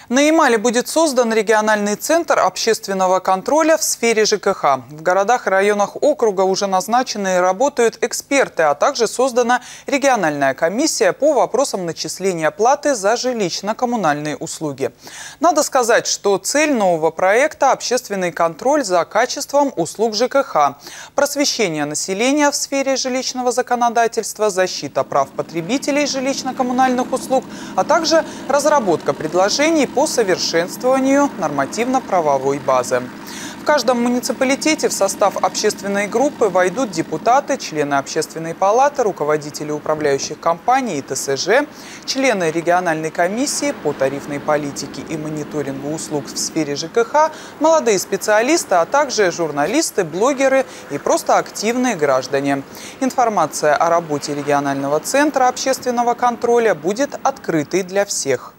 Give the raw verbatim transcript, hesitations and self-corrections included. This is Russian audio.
На Ямале будет создан региональный центр общественного контроля в сфере ЖКХ. В городах и районах округа уже назначены и работают эксперты, а также создана региональная комиссия по вопросам начисления платы за жилищно-коммунальные услуги. Надо сказать, что цель нового проекта – общественный контроль за качеством услуг ЖКХ, просвещение населения в сфере жилищного законодательства, защита прав потребителей жилищно-коммунальных услуг, а также разработка предложений по совершенствованию нормативно-правовой базы. В каждом муниципалитете в состав общественной группы войдут депутаты, члены общественной палаты, руководители управляющих компаний и ТСЖ, члены региональной комиссии по тарифной политике и мониторингу услуг в сфере ЖКХ, молодые специалисты, а также журналисты, блогеры и просто активные граждане. Информация о работе регионального центра общественного контроля будет открытой для всех.